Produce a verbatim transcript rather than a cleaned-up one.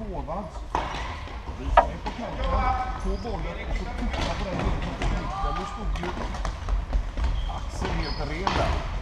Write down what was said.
forwards. Visar är på kanten, på bollen och så tittar på den. Där stod ju Axel helt ren där.